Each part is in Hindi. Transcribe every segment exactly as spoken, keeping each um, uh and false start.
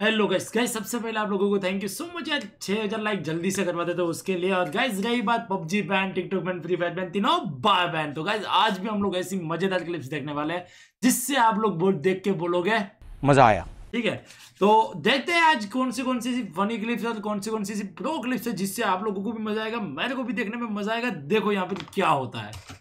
हेलो गाइस गाइस सबसे पहले आप लोगों को थैंक यू सो मच यार छह हज़ार लाइक जल्दी से करवा देते हो उसके लिए। और गाइस रही बात PUBG ban, TikTok ban, Free Fire ban, तीनों बार बैन। तो गाइस आज भी हम लोग ऐसी मजेदार क्लिप्स देखने वाले हैं जिससे आप लोग बहुत देख के बोलोगे मजा आया। ठीक है, तो देखते हैं आज कौन सी कौन सी फनी क्लिप्स और कौन सी कौन सी प्रो क्लिप्स है जिससे आप लोगों को भी मजा आएगा, मेरे को भी देखने में मजा आएगा। देखो यहाँ पे क्या होता है।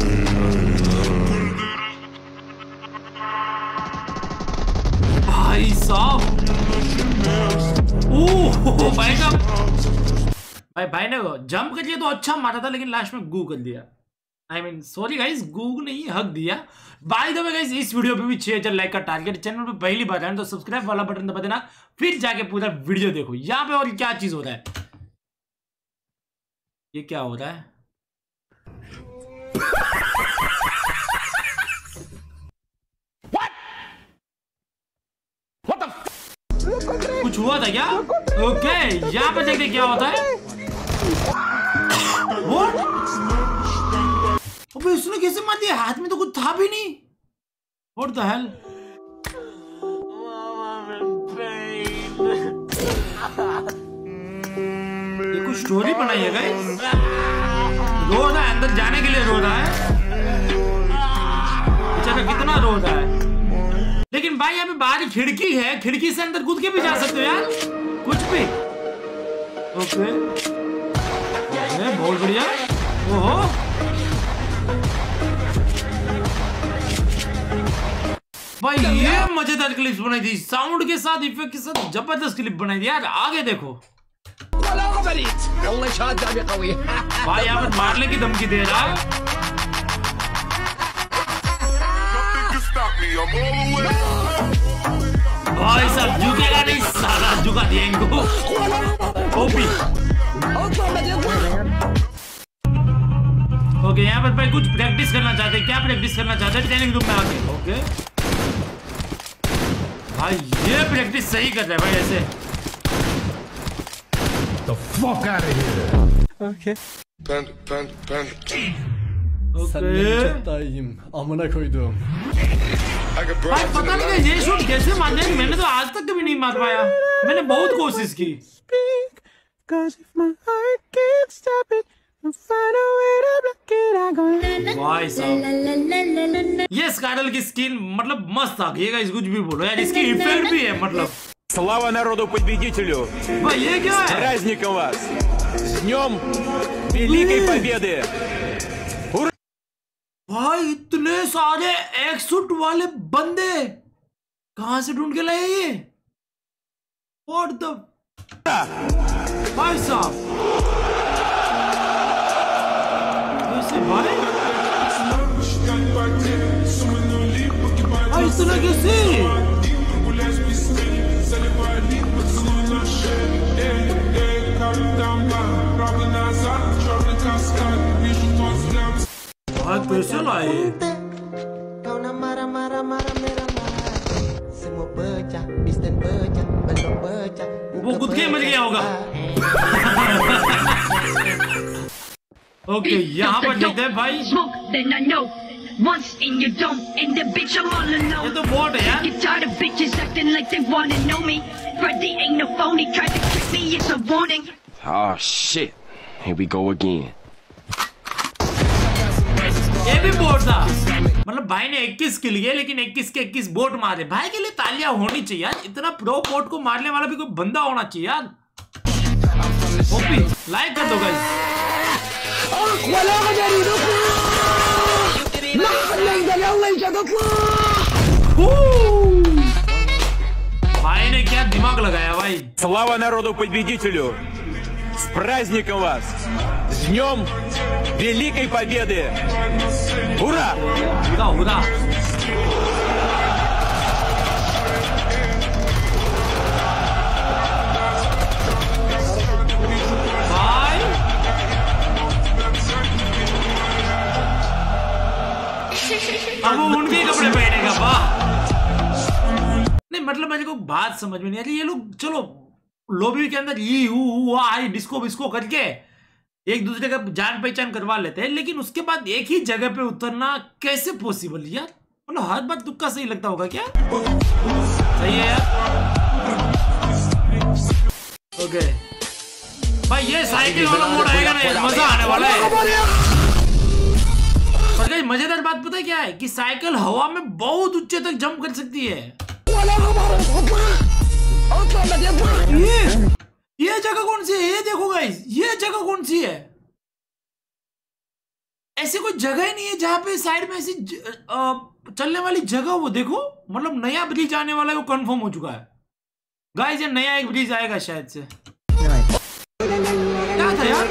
भाई साहब ओह भाई का भाई भाई ने जंप कर लिया तो अच्छा मारा था, लेकिन लास्ट में गू कर दिया। आई मीन सॉरी गाइस, गू नहीं हक दिया। बाय द वे गाइस इस वीडियो पे भी छह हज़ार लाइक का टारगेट। चैनल पे पहली बार आए तो सब्सक्राइब वाला बटन दबा देना, फिर जाके पूरा वीडियो देखो। यहाँ पे और क्या चीज हो रहा है, ये क्या हो रहा है? कुछ हुआ था क्या? ओके यहाँ पे देखते क्या होता है। What? अबे उसने कैसे मार दिया? हाथ में तो कुछ था भी नहीं। What the hell? ये कुछ स्टोरी बनाई है गाइस। रो रहा है, अंदर जाने के लिए रो रहा है बेचारा, कितना रो रहा है। लेकिन भाई यहाँ पे बाहर खिड़की है, खिड़की से अंदर कूद के भी जा सकते हो यार, कुछ भी। ओके बहुत बढ़िया। ओहो भाई ये मजेदार क्लिप्स बनाई थी, साउंड के साथ, इफेक्ट के साथ जबरदस्त क्लिप बनाई थी यार। आगे देखो भाई यहाँ पर मारने की धमकी दे रहा है। भाई साहब झुकेगा नहीं साला, झुका दिया इनको। ओपी ओके यहाँ पर भाई कुछ प्रैक्टिस करना चाहते हैं। क्या प्रैक्टिस करना चाहते हैं? ट्रेनिंग रूम में आके। ओके भाई ये प्रैक्टिस सही कर रहा है भाई ऐसे। The fuck out of here. Okay. Panda, panda, panda. Okay. amına koydum. भाई पता नहीं ये शूट कैसे मार दिया, मैंने तो आज तक कभी नहीं मार पाया। मैंने बहुत कोशिश की। भाई साहब ये स्कारल की स्किन मतलब मस्त आ गई गाइस, कुछ भी बोलो यार, इसकी इफेक्ट भी है मतलब। Слава народу победителю! भाई ये क्या है? С праздником вас! С днем Великой Победы! Ура! भाई इतने सारे एक्सूट वाले बंदे कहां से ढूंढ के लाए ये? What the? भाई साहब कैसे भाई? भाई इतना कैसे? भाई कैसे लाए? वो खुद के मर गया होगा। ओके यहाँ पर देखते हैं भाई, Once in your dome, and the bitch I'm all alone. ये तो बोट है यार। Get tired of bitches acting like they wanna know me. Freddy ain't no phony, tried to trick me, it's a warning. Oh shit, here we go again. ये भी बोट था, मतलब भाई ने इक्कीस किल किए लेकिन इक्कीस के इक्कीस बोट मारे। भाई के लिए तालियां होनी चाहिए यार, इतना प्रो बोट को मारने वाला भी कोई बंदा होना चाहिए यार। ओपी लाइक कर दो गाइस। भाई ने क्या दिमाग लगाया भाई। Слава народу победителю! С праздником вас! С днем Великой Победы! Ура! उड़ा उड़ा। भाई अब वो उनके कपड़े पहनेगा। वाह नहीं मतलब मेरे को बात समझ में नहीं आ रही। ये लोग चलो लॉबी के अंदर ये आई डिस्को बिस्को करके एक दूसरे का जान पहचान करवा लेते हैं, लेकिन उसके बाद एक ही जगह पे उतरना कैसे पॉसिबल यार? मतलब हर बार तुक्का सही लगता होगा क्या? सही है यार। ओके भाई ये साइकिल वाला मोड आएगा ना, मजा आने वाला है। पर गाइस मजेदार बात पता है क्या है कि साइकिल हवा में बहुत ऊंचे तक जंप कर सकती है। ये ये जगह कौन सी है? ये देखो गाइस, ये जगह कौन सी है? ऐसी कोई जगह ही नहीं है जहां पे साइड में ऐसी चलने वाली जगह। वो देखो, मतलब नया ब्रिज आने वाला है, वो कंफर्म हो चुका है गाइस। ये नया एक ब्रिज आएगा शायद से। क्या था यार?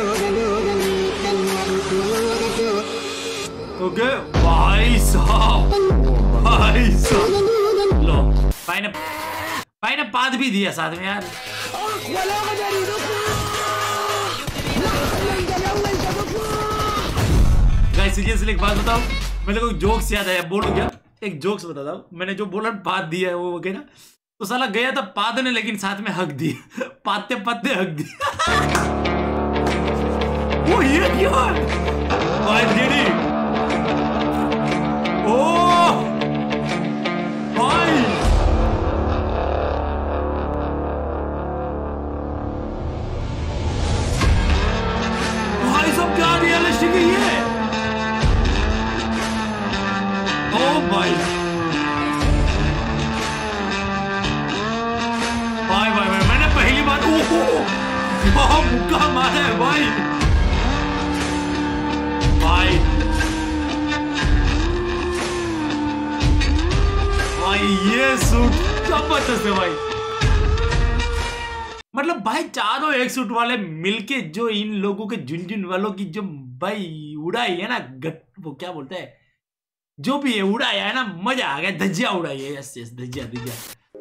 ओके भाई साहब, भाई साहब लो, भाई ने भाई ने पाद भी दिया साथ में यार। गाइस सीरियसली एक बात बताओ, मेरे को जोक्स याद आया, बोलूं क्या? एक जोक्स बताता हूँ। मैंने जो बोला पाद दिया है वो वगैरह, तो साला गया था पाद ने, लेकिन साथ में हक दिया, पाते पाते हक दिया। वो ये क्या है भाई? दीदी ओ भाई भाई सब क्या रियलिस्टिक है ये? ओ भाई भाई भाई भाई मैंने पहली बार ओहो मुक्का मारा है भाई। भाई भाई ये सूट जबरदस्त है भाई। मतलब भाई चारों एक सूट वाले मिलके जो इन लोगों के झुनझुन वालों की जो भाई उड़ाई है ना, गट वो क्या बोलते हैं, जो भी है उड़ाया है ना, मजा आ गया। धज्जिया उड़ाई है। यस यस धज्जिया धज्जिया।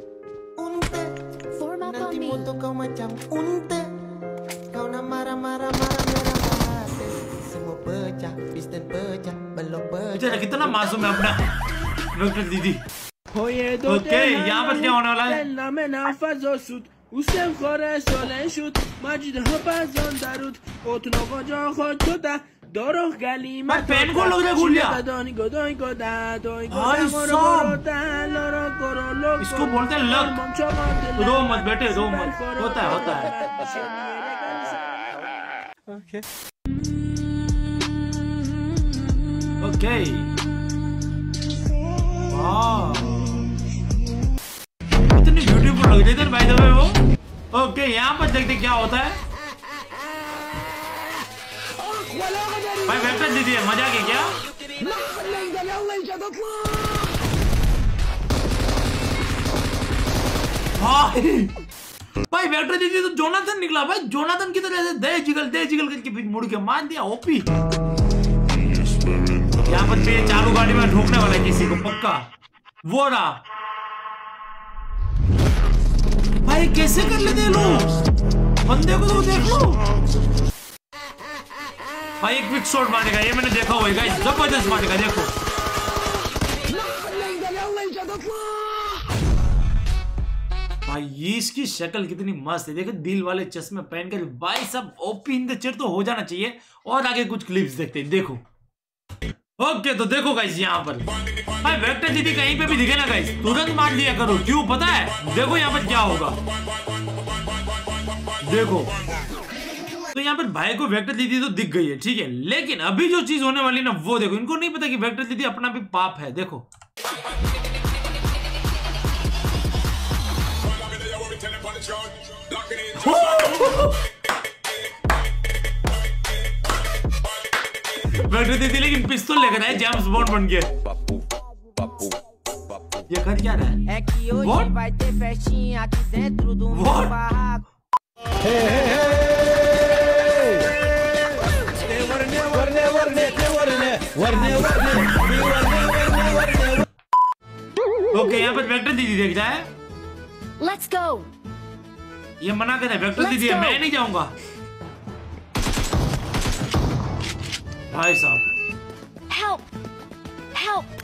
कितना मासूम है अपना डॉक्टर दीदी। ओके यहाँ पर क्या होने वाला है? पेन को लोग ने भूल लिया। इसको बोलते हैं लक। रो मत बेटे, रो मत, होता है होता है। ओके ओके इतनी ब्यूटीफुल लग रही थी भाई द वे वो। ओके यहाँ पर देखते क्या होता है। भाई वेक्टर दीदी है, मजा के क्या? भाई भाई वेक्टर दीदी तो जोनाथन निकला भाई। जोनाथन की तरह से दे जिगल दे जिगल करके फिर मुड़ के मार दिया। ओपी यहाँ पर पे चालू गाड़ी में ठोकने वाला है किसी को पक्का। वो रहा भाई, कैसे कर लेते लोग बंदे को, तो देख लो भाई। एक क्विक शॉट मारेगा ये, मैंने देखा हुआ है, जबरदस्त मारेगा। देखो भाई ये इसकी शक्ल कितनी मस्त है। देखो दिल वाले चश्मे पहनकर भाई सब ओपी इन द चेयर तो हो जाना चाहिए। और आगे कुछ क्लिप्स देखते हैं, देखो। ओके तो देखो गाइस यहाँ पर भाई वेक्टर दीदी कहीं पे भी दिखे ना गाइस, तुरंत मार लिया करो। क्यों पता है? देखो यहाँ पर क्या होगा, देखो। तो यहाँ पर भाई को वेक्टर दीदी तो दिख गई है, ठीक है, लेकिन अभी जो चीज होने वाली ना वो देखो। इनको नहीं पता कि वेक्टर दीदी अपना भी पाप है। देखो वेक्टर दीदी लेकिन पिस्तौल लेकर आए जेम्स बॉन्ड बन के। ये कर क्या रहा है? What? What? ओके यहाँ पर वेक्टर दीदी देख रहा है। Let's go. ये मना कर रहा है, वेक्टर दीदी है, मैं नहीं जाऊंगा। भाई साहब Help! Help!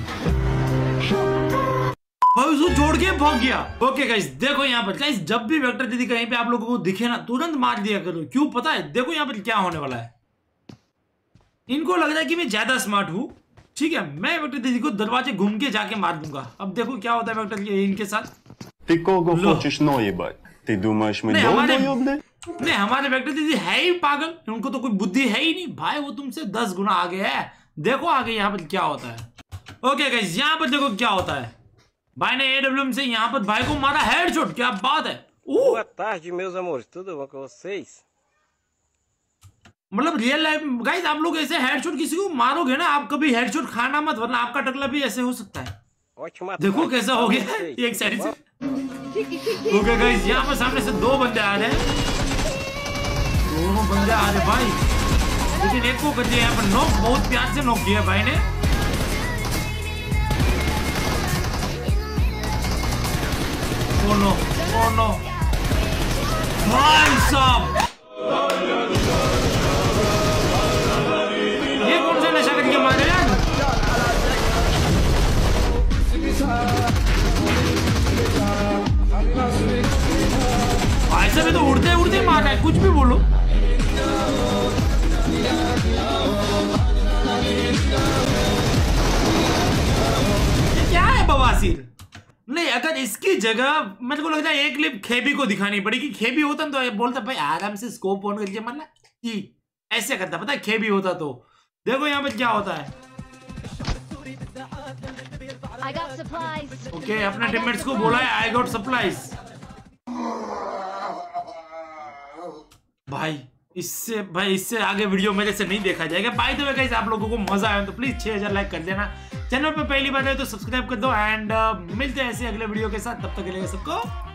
भाई उसको छोड़ के भाग गया। ओके गाइस देखो यहाँ पर गाइस, जब भी वेक्टर दीदी कहीं पे आप लोगों को दिखे ना तुरंत मार दिया करो। क्यों पता है? देखो यहाँ पर क्या होने वाला है। इनको लग रहा है कि मैं ज्यादा स्मार्ट हूँ, ठीक है, मैं वेक्टर दीदी को दरवाजे घूम के जाके मार दूंगा। अब देखो क्या होता है वेक्टर इनके साथ। Ты кого хочешь наебать? Ты думаешь, мы नहीं, हमारे долбоёбы? नहीं हमारे वेक्टर दीदी है ही पागल, उनको तो कोई बुद्धि है ही नहीं भाई, वो तुमसे दस गुना आगे है। देखो आगे यहाँ पर क्या होता है। ओके गाइस, यहाँ पर देखो क्या होता है। भाई ने एडब्ल्यूएम से यहाँ पर भाई को मारा हेडशॉट, क्या बात है। Boa tarde, meus amores, tudo bom com vocês? मतलब रियल लाइफ गाइस आप लोग ऐसे हेडशॉट किसी को मारोगे ना, आप कभी हेडशॉट खाना मत, वरना आपका टकला भी ऐसे हो सकता है। Ótima देखो tarde कैसा pra हो गया vocês, ये एक साइड tá से। ओके गाइस, यहाँ पर सामने से दो बंदे आ रहे हैं, दोनों बंदे आ रहे भाई, लेकिन एक को कर दिया यहाँ पर नॉक, बहुत प्यार से नॉक किया भाई ने। ओ नो, ओ नो भाई साहब, ये कौन सा नशा करके मारे यार। ऐसे में तो उड़ते उड़ते मार रहा है, कुछ भी बोलो। ये क्या है बवासीर। नहीं, अगर इसकी जगह मेरे को लगता है एक क्लिप खेबी को दिखानी पड़ेगी। खेबी होता ना तो बोलता भाई आराम से स्कोप ऑन करके मारना, कि ऐसे करता, पता है खेबी होता तो। देखो यहाँ पे क्या होता है। I got supplies. Okay okay, अपने टीममेट्स को बोला है आई गॉट सप्लाईज। भाई इससे भाई इससे आगे वीडियो मेरे से नहीं देखा जाएगा। बाय द वे गाइस, आप लोगों को मजा आया तो प्लीज छह हज़ार लाइक कर देना। चैनल पे पहली बार है तो सब्सक्राइब कर दो एंड uh, मिलते हैं ऐसे अगले वीडियो के साथ। तब तक के लिए सबको